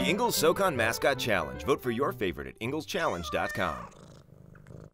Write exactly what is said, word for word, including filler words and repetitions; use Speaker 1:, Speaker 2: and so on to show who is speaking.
Speaker 1: Ingles SoCon Mascot Challenge. Vote for your favorite at ingles challenge dot com.